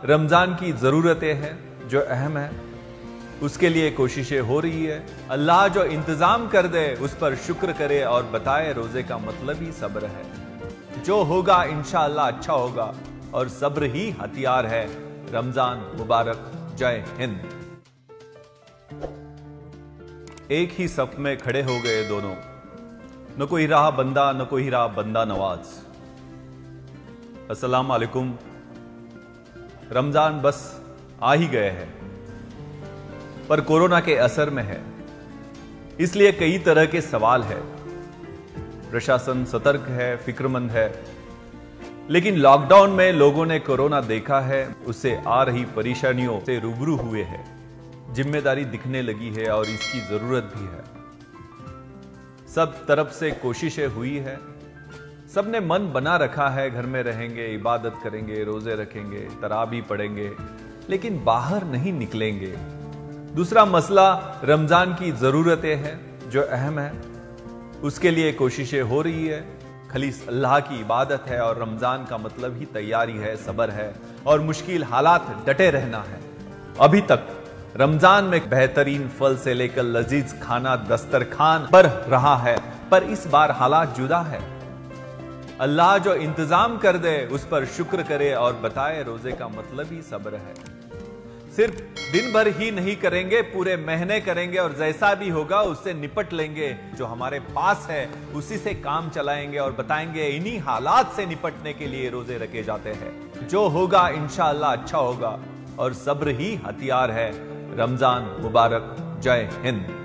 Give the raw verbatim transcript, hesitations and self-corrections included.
रमजान की ज़रूरतें हैं जो अहम है, उसके लिए कोशिशें हो रही है। अल्लाह जो इंतज़ाम कर दे उस पर शुक्र करे और बताए रोज़े का मतलब ही सब्र है। जो होगा इंशाअल्लाह अच्छा होगा और सब्र ही हथियार है। रमजान मुबारक। जय हिंद। एक ही सफ में खड़े हो गए दोनों, न कोई रहा बंदा न कोई रहा बंदा नवाज। अस्सलाम वालेकुम। रमजान बस आ ही गए हैं, पर कोरोना के असर में है, इसलिए कई तरह के सवाल है। प्रशासन सतर्क है, फिक्रमंद है, लेकिन लॉकडाउन में लोगों ने कोरोना देखा है, उससे आ रही परेशानियों से रूबरू हुए हैं। जिम्मेदारी दिखने लगी है और इसकी जरूरत भी है। सब तरफ से कोशिशें हुई है, सबने मन बना रखा है, घर में रहेंगे, इबादत करेंगे, रोजे रखेंगे, तरावी पढ़ेंगे, लेकिन बाहर नहीं निकलेंगे। दूसरा मसला रमजान की जरूरतें हैं जो अहम है, उसके लिए कोशिशें हो रही है। खलीस अल्लाह की इबादत है और रमजान का मतलब ही तैयारी है, सब्र है और मुश्किल हालात डटे रहना है। अभी तक रमजान में बेहतरीन फल से लेकर लजीज खाना दस्तरखान पर रहा है, पर इस बार हालात जुदा है। अल्लाह जो इंतजाम कर दे उस पर शुक्र करे और बताए रोजे का मतलब ही सब्र है। सिर्फ दिन भर ही नहीं करेंगे, पूरे महीने करेंगे और जैसा भी होगा उससे निपट लेंगे। जो हमारे पास है उसी से काम चलाएंगे और बताएंगे इन्हीं हालात से निपटने के लिए रोजे रखे जाते हैं। जो होगा इंशाअल्लाह अच्छा होगा और सब्र ही हथियार है। रमजान मुबारक। जय हिंद।